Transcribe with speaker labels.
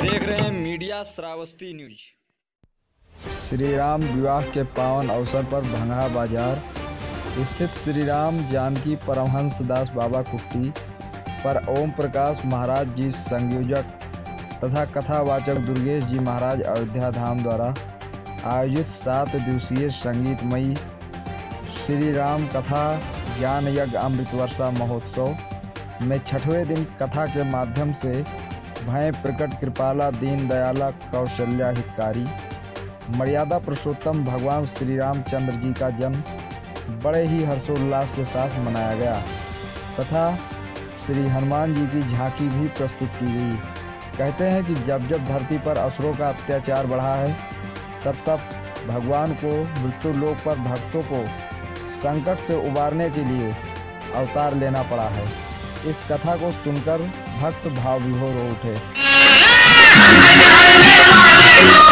Speaker 1: देख रहे हैं मीडिया श्रावस्ती न्यूज।
Speaker 2: श्री राम विवाह के पावन अवसर पर भंगहा बाजार स्थित श्री राम जानकी परमहंस दास बाबा कुटी पर ओम प्रकाश महाराज जी संयोजक तथा कथावाचक दुर्गेश जी महाराज अयोध्या धाम द्वारा आयोजित 7 दिवसीय संगीतमयी श्री राम कथा ज्ञान यज्ञ अमृत वर्षा महोत्सव में 6वें दिन कथा के माध्यम से भय प्रकट कृपाला दीन दयाला कौशल्या हितकारी मर्यादा पुरुषोत्तम भगवान श्री रामचंद्र जी का जन्म बड़े ही हर्षोल्लास के साथ मनाया गया तथा श्री हनुमान जी की झांकी भी प्रस्तुत की गई। कहते हैं कि जब जब धरती पर असुरों का अत्याचार बढ़ा है तब तब भगवान को मृत्यु लोक पर भक्तों को संकट से उबारने के लिए अवतार लेना पड़ा है। इस कथा को सुनकर भक्त भाव विभोर हो उठे।